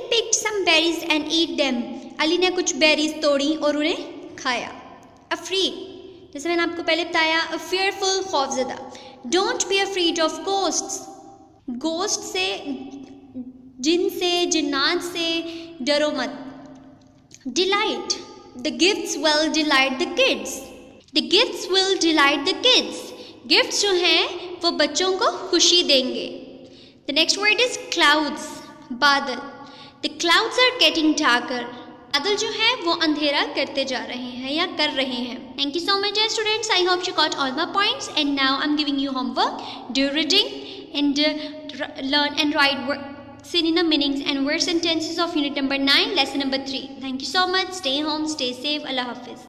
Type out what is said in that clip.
picked some berries and ate them. Ali ने कुछ berries तोड़ी और उन्हें खाया. Afraid, जैसे मैंने आपको पहले बताया, a fearful, खौफज़दा. Don't be afraid of ghosts. Ghost से, जिन से, जिन्नात से डरो मत. Delight, the gifts will delight the kids. The gifts will delight the kids. Gifts जो हैं वो बच्चों को खुशी देंगे. The next word is clouds, बादल. The clouds are getting darker. बादल जो है वो अंधेरा करते जा रहे हैं या कर रहे हैं. Thank you so much, students. I hope you got all my points. And now I'm giving you homework. Do reading and learn and write synonym meanings and word sentences of unit number 9, lesson number 3. Thank you so much. Stay home, stay safe. Allah Hafiz.